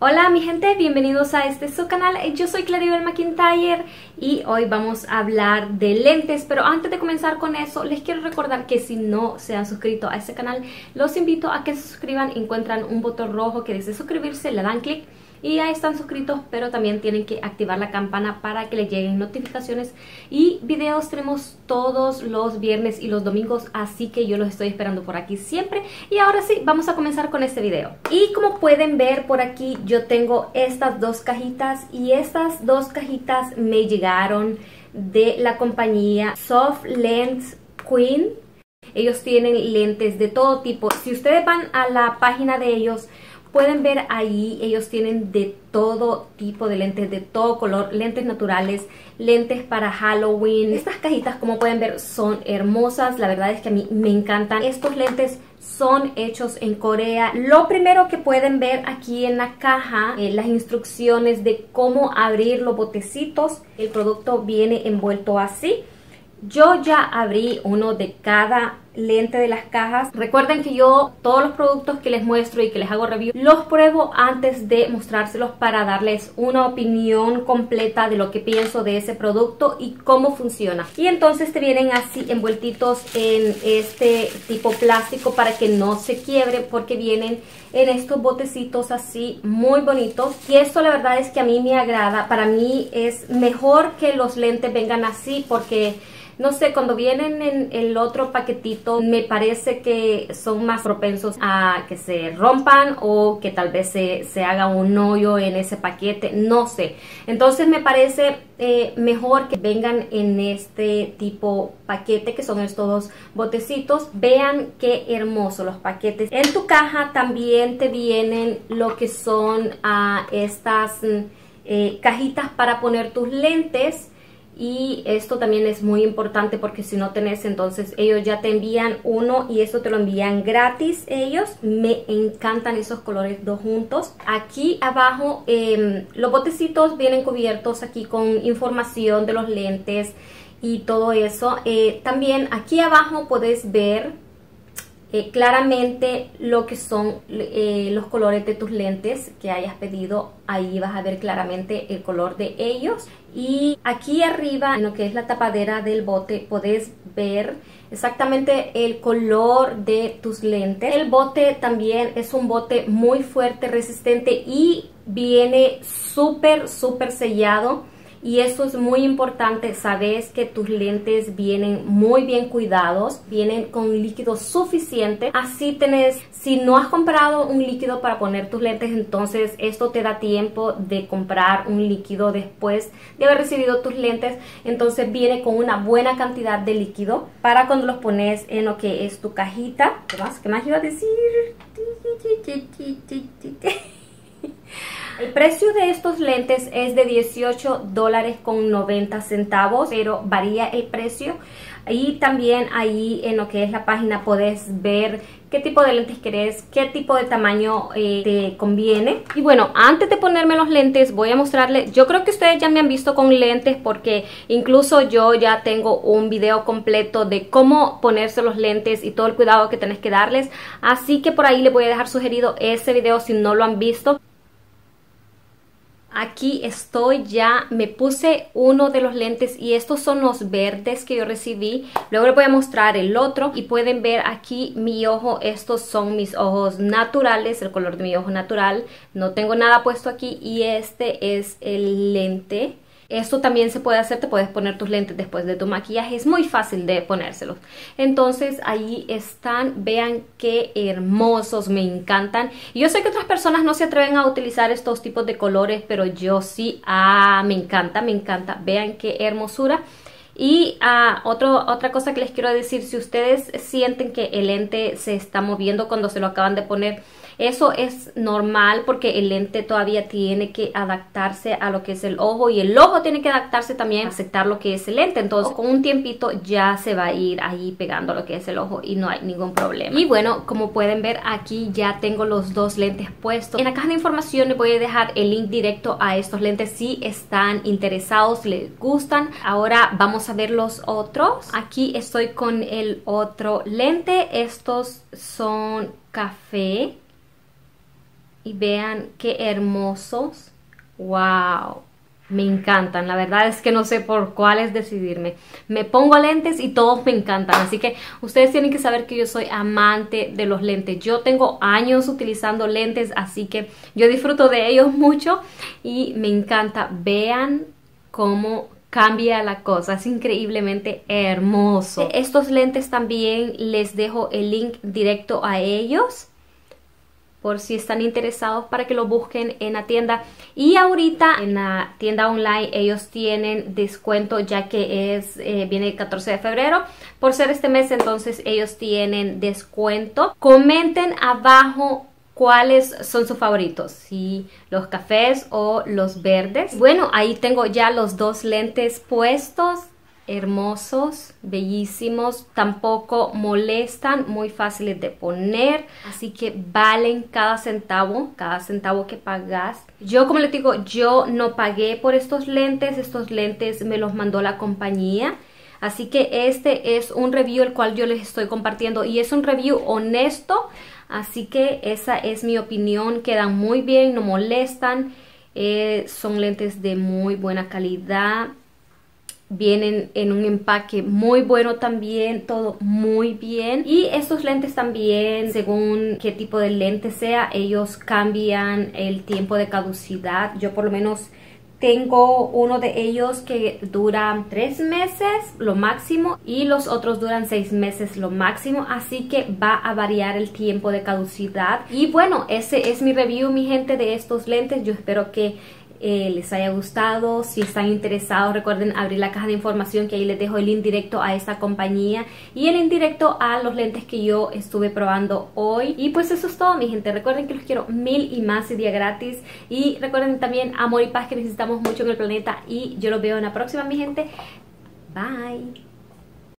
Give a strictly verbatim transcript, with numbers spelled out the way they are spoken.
Hola mi gente, bienvenidos a este su canal. Yo soy Claribel McIntyre y hoy vamos a hablar de lentes, pero antes de comenzar con eso les quiero recordar que si no se han suscrito a este canal, los invito a que se suscriban. Encuentran un botón rojo que dice suscribirse, le dan clic y ya están suscritos, pero también tienen que activar la campana para que les lleguen notificaciones. Y videos tenemos todos los viernes y los domingos, así que yo los estoy esperando por aquí siempre. Y ahora sí, vamos a comenzar con este video. Y como pueden ver por aquí, yo tengo estas dos cajitas y estas dos cajitas me llegaron de la compañía Soft Lens Queen. Ellos tienen lentes de todo tipo. Si ustedes van a la página de ellos, pueden ver ahí, ellos tienen de todo tipo de lentes, de todo color, lentes naturales, lentes para Halloween. Estas cajitas, como pueden ver, son hermosas. La verdad es que a mí me encantan. Estos lentes son hechos en Corea. Lo primero que pueden ver aquí en la caja, eh, las instrucciones de cómo abrir los botecitos. El producto viene envuelto así. Yo ya abrí uno de cada lente de las cajas. Recuerden que yo todos los productos que les muestro y que les hago review los pruebo antes de mostrárselos para darles una opinión completa de lo que pienso de ese producto y cómo funciona. Y entonces te vienen así envueltitos en este tipo plástico para que no se quiebre, porque vienen en estos botecitos así muy bonitos. Y esto la verdad es que a mí me agrada. Para mí es mejor que los lentes vengan así, porque no sé, cuando vienen en el otro paquetito me parece que son más propensos a que se rompan o que tal vez se, se haga un hoyo en ese paquete, no sé. Entonces me parece eh, mejor que vengan en este tipo paquete, que son estos dos botecitos. Vean qué hermosos los paquetes. En tu caja también te vienen lo que son uh, estas eh, cajitas para poner tus lentes. Y esto también es muy importante, porque si no tenés, entonces ellos ya te envían uno y esto te lo envían gratis ellos. Me encantan esos colores dos juntos. Aquí abajo eh, los botecitos vienen cubiertos aquí con información de los lentes y todo eso. Eh, también aquí abajo puedes ver Eh, claramente lo que son eh, los colores de tus lentes que hayas pedido. Ahí vas a ver claramente el color de ellos. Y aquí arriba, en lo que es la tapadera del bote, puedes ver exactamente el color de tus lentes. El bote también es un bote muy fuerte, resistente y viene súper súper sellado. Y eso es muy importante. Sabes que tus lentes vienen muy bien cuidados, vienen con líquido suficiente. Así tenés, si no has comprado un líquido para poner tus lentes, entonces esto te da tiempo de comprar un líquido después de haber recibido tus lentes. Entonces viene con una buena cantidad de líquido para cuando los pones en lo que es tu cajita. ¿Qué más? ¿Qué más iba a decir? El precio de estos lentes es de dieciocho dólares con noventa centavos, pero varía el precio. Y también ahí en lo que es la página puedes ver qué tipo de lentes querés, qué tipo de tamaño eh, te conviene. Y bueno, antes de ponerme los lentes voy a mostrarles. Yo creo que ustedes ya me han visto con lentes, porque incluso yo ya tengo un video completo de cómo ponerse los lentes y todo el cuidado que tenés que darles. Así que por ahí les voy a dejar sugerido ese video si no lo han visto. Aquí estoy, ya me puse uno de los lentes y estos son los verdes que yo recibí. Luego les voy a mostrar el otro y pueden ver aquí mi ojo. Estos son mis ojos naturales, el color de mi ojo natural. No tengo nada puesto aquí y este es el lente. Esto también se puede hacer, te puedes poner tus lentes después de tu maquillaje, es muy fácil de ponérselos. Entonces ahí están, vean qué hermosos, me encantan. Y yo sé que otras personas no se atreven a utilizar estos tipos de colores, pero yo sí, ah, me encanta, me encanta, vean qué hermosura. Y uh, otro, otra cosa que les quiero decir, si ustedes sienten que el lente se está moviendo cuando se lo acaban de poner, eso es normal, porque el lente todavía tiene que adaptarse a lo que es el ojo y el ojo tiene que adaptarse también a aceptar lo que es el lente. Entonces con un tiempito ya se va a ir ahí pegando lo que es el ojo y no hay ningún problema. Y bueno, como pueden ver aquí ya tengo los dos lentes puestos. En la caja de información les voy a dejar el link directo a estos lentes si están interesados, les gustan. Ahora vamos a ver los otros. Aquí estoy con el otro lente. Estos son café. y vean qué hermosos. Wow, me encantan. La verdad es que no sé por cuáles decidirme. Me pongo lentes y todos me encantan, así que ustedes tienen que saber que yo soy amante de los lentes. Yo tengo años utilizando lentes, así que yo disfruto de ellos mucho y me encanta. Vean cómo cambia la cosa, es increíblemente hermoso. Estos lentes también les dejo el link directo a ellos por si están interesados, para que lo busquen en la tienda. Y ahorita en la tienda online ellos tienen descuento, ya que es eh, viene el catorce de febrero, por ser este mes, entonces ellos tienen descuento. Comenten abajo cuáles son sus favoritos, si los cafés o los verdes. Bueno, ahí tengo ya los dos lentes puestos. Hermosos, bellísimos, tampoco molestan, muy fáciles de poner, así que valen cada centavo, cada centavo que pagas. Yo, como les digo, yo no pagué por estos lentes, estos lentes me los mandó la compañía, así que este es un review el cual yo les estoy compartiendo y es un review honesto, así que esa es mi opinión. Quedan muy bien, no molestan, eh, son lentes de muy buena calidad. Vienen en un empaque muy bueno también, todo muy bien. Y estos lentes también, según qué tipo de lente sea, ellos cambian el tiempo de caducidad. Yo por lo menos tengo uno de ellos que dura tres meses lo máximo y los otros duran seis meses lo máximo, así que va a variar el tiempo de caducidad. Y bueno, ese es mi review, mi gente, de estos lentes. Yo espero que Eh, les haya gustado. Si están interesados, recuerden abrir la caja de información, que ahí les dejo el link directo a esta compañía y el link directo a los lentes que yo estuve probando hoy. Y pues eso es todo, mi gente. Recuerden que los quiero mil y más y día gratis, y recuerden también amor y paz, que necesitamos mucho en el planeta, y yo los veo en la próxima, mi gente. Bye.